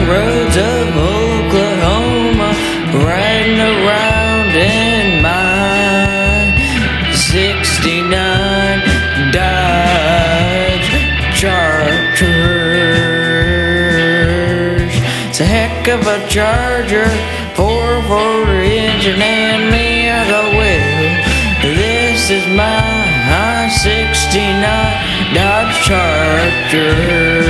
roads of Oklahoma, riding around in my 69 Dodge Charger. It's a heck of a Charger, 440 engine and me at the wheel. This is my 69 Dodge Charger.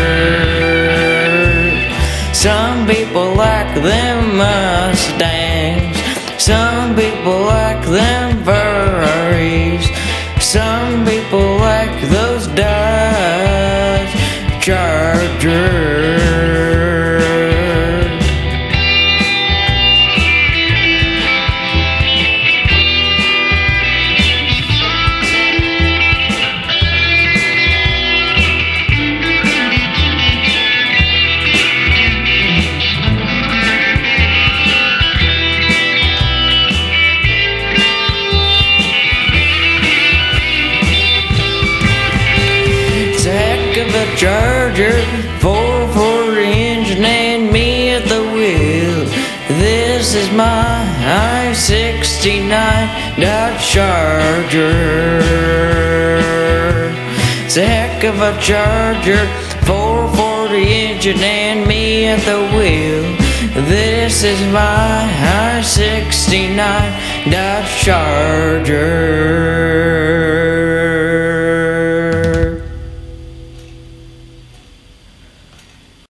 Some people like them Mustangs, some people like them Ferraris, some people like those Dodge Chargers. A Charger, 440 engine and me at the wheel. This is my I-69 Dodge Charger. It's a heck of a Charger, 440 engine and me at the wheel. This is my I-69 Dodge Charger.